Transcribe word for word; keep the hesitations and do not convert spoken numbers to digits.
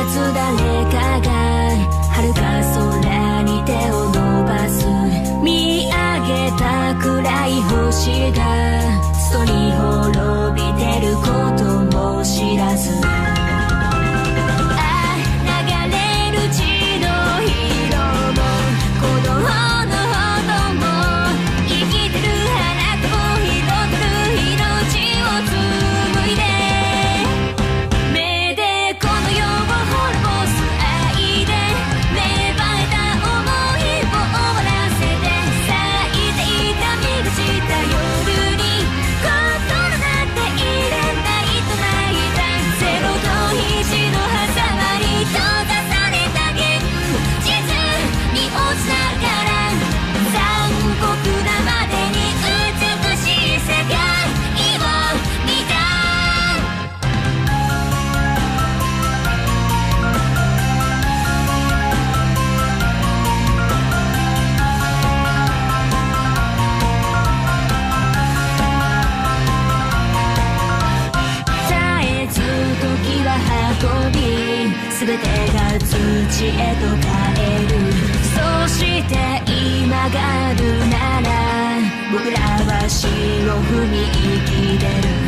つ誰かが遥か空に手を伸ばす。見上げた暗い星がそに滅びてることも知らず、あ流れる血の色も鼓動の音も生きてる花と彩る命を紡いで、目でこの世を滅ぼす愛で芽生えた想いを終わらせて、咲いていた見がした夜に心なんて入れないと泣いた。ゼロといちの狭間に閉ざされた現実に落ちながら、残酷なまでに美しい世界を見た。絶えず時は運び、全てが土へと帰る。そして今があるなら僕らは死を踏み生きてる。